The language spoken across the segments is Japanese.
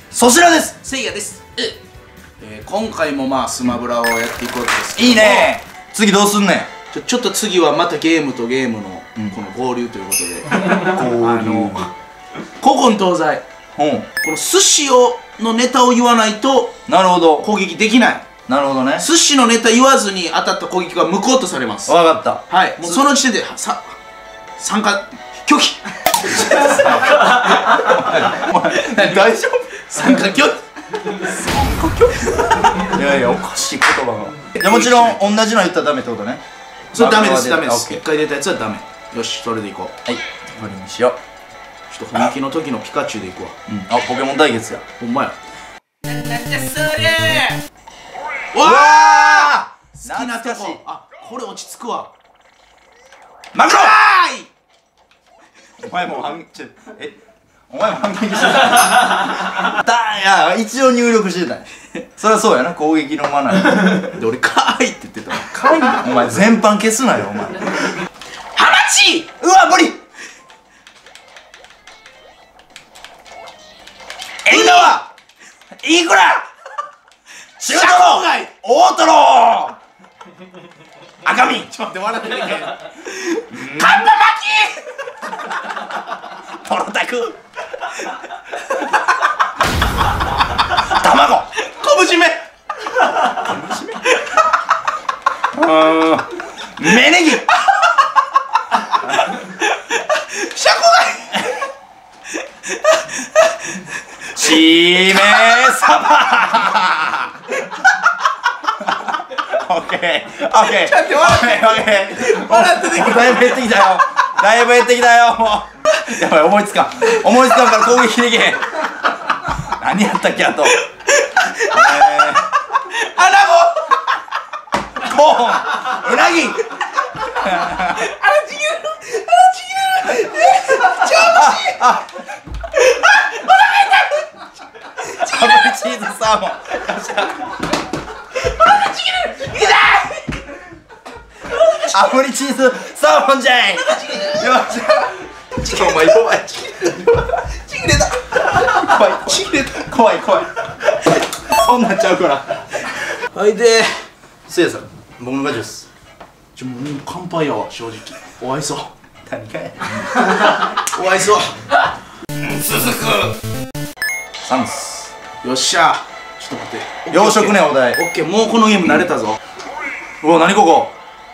そちらです。 せいやです。今回もまあスマブラをやっていこうとですけど、 いいね。次どうすんねん。 ちょっと次はまたゲームとゲームのこの合流ということで、古今東西、この寿司のネタを言わないとなるほど、 攻撃できない。 なるほどね。 寿司のネタ言わずに当たった攻撃は無効とされます。 わかった。 はい、もうその時点で参加拒否。 大丈夫？ 参加拒否。 いやいや、おかしい言葉が。いや、もちろん同じの言ったらダメってことね。 それダメです、ダメです。一回出たやつはダメ。よし、それでいこう。 はい、これにしよう。 ちょっと本気の時のピカチュウでいくわ。 あ、ポケモン対決や。 ほんまや。なんじゃそれー。わあ、好きなとこ。あ、これ落ち着くわ。 マクローい。 お前も反撃お前も反撃してた。いや、一応入力してた。そりゃそうやな、攻撃のマナー。 で、俺かーいって言ってた。 かい。お前全般消すなよ、お前。 ハマチ。 うわ、無理。縁側。いくら。中トロ。大トロ。赤身。 ちょっと待って、笑ってないけど。カンパ巻き。 トロタク。卵。 昆布締め。 芽ネギ。 シャコしめさば。オッケーオッケー。 ちょっと笑ってて。 だいぶ減ってきたよ。だいぶ減ってきたよ。もうやばい、思いつかんから攻撃できへん。何やったっけ、あとアナゴ。 コーン、うなぎ。 あらちぎれる。超欲しい。 炙りチーズサーモン。炙りチーズサーモンじゃい。よっしゃ。ちょっとお前弱い。 ちぎれた。 怖い怖い怖い。そんなんちゃうから。 はいで、 せいやさん、僕のガチです。 もう乾杯やわ、正直。お愛想。 何かや。 お愛想。続く。 サムス。 よっしゃ。ちょっと待って。 洋食ね、お題。 オッケー、もうこのゲーム慣れたぞ。 うわ、何ここ。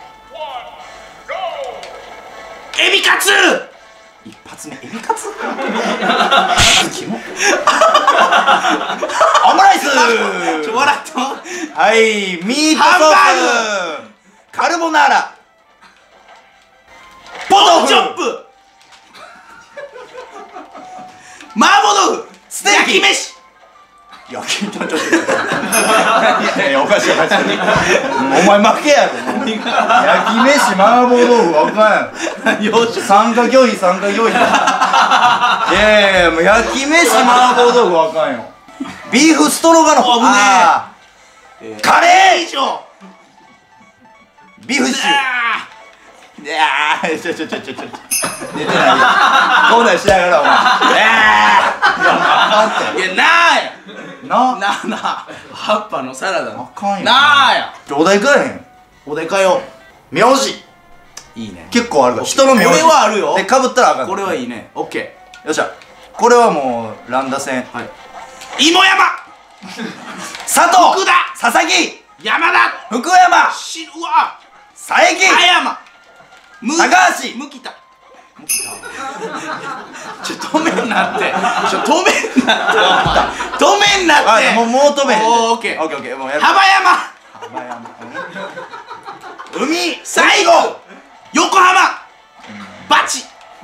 エビカツ。 一発目エビカツ。キモ。オムライス。 笑った。 はい、ミートソース。カルボナーラ。 ポトフチョップ。麻婆豆腐。 ステーキ。 焼き飯。 焼きちょっといやおかしいおかしい。お前負けやろ。焼き飯麻婆豆腐わかんやん。参加拒否参加拒否。いやいやもう焼き飯麻婆豆腐わかんよ。ビーフストロガノフ。あーカレー以上。ビーフシチュー。いやーちょ出てないよ。こんなんしながらお前。 いや、なあ葉っぱのサラダのあかんよなあや。 お題変えへん。 おでかよ。 名字いいね。 結構あるから、人の名字これはあるよ。 でかぶったらあかん。 これはいいね。オッケよっしゃ。これはもう乱打戦。 ー。はい。芋山。 佐藤、 福田、 佐々木、 山田、 福山、 うわ、 佐伯、 葉山、 高橋、 むきた。止めんなって。止めんなって。止めんなって。 もう止めへん。 オッケーオッケーオッケー。もうやる。 幅山。 海、 最後、横浜、バチ、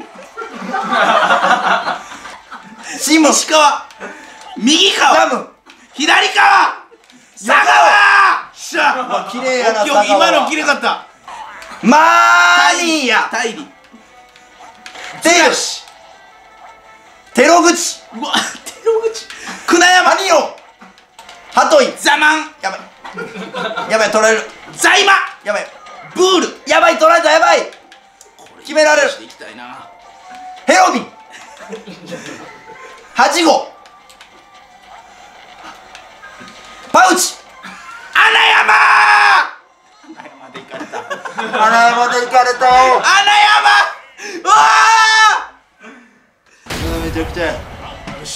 シム、 石川、右川、 ダム、 左川、佐川。しゃ。 綺麗やな。 今の綺麗かった。 マーニーヤ、 タイリ。 テヨシ、テログチ、 うわ、テロ口。船山、 ハニオ、ハトイ、 ザマン、 やばい。やばい、取られる。 ザイマ、 やばい。 ブール。 やばい、取られた、やばい。決められる。 していきたいな。 ヘロビン、ハチゴ、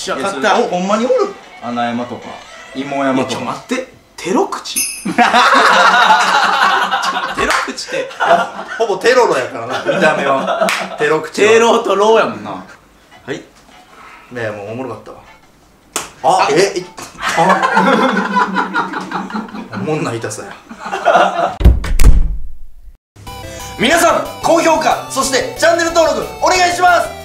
しゃ、勝った。 ほんまにおる穴山とか芋山とか。 待って、テロ口テロ口ってほぼテロロやからな、見た目は。テロ口はテロとローやもんな。はい。 ねえ、もうおもろかったわ。あ、おもんない痛さや。皆さん、高評価、そしてチャンネル登録お願いします。